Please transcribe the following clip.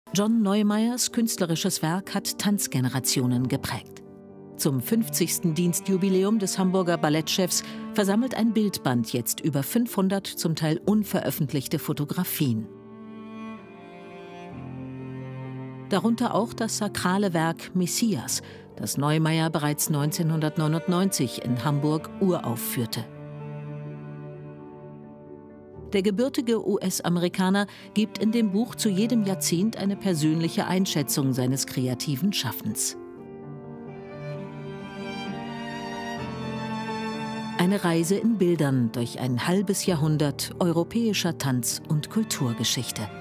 John Neumeyers künstlerisches Werk hat Tanzgenerationen geprägt. Zum 50. Dienstjubiläum des Hamburger Ballettchefs versammelt ein Bildband jetzt über 500 zum Teil unveröffentlichte Fotografien. Darunter auch das sakrale Werk Messias, das Neumeyer bereits 1999 in Hamburg uraufführte. Der gebürtige US-Amerikaner gibt in dem Buch zu jedem Jahrzehnt eine persönliche Einschätzung seines kreativen Schaffens. Eine Reise in Bildern durch ein halbes Jahrhundert europäischer Tanz- und Kulturgeschichte.